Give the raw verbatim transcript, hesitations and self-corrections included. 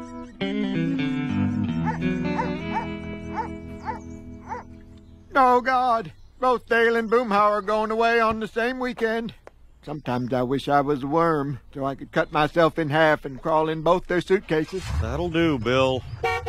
Oh, God. Both Dale and Boomhauer are going away on the same weekend. Sometimes I wish I was a worm, so I could cut myself in half and crawl in both their suitcases. That'll do, Bill.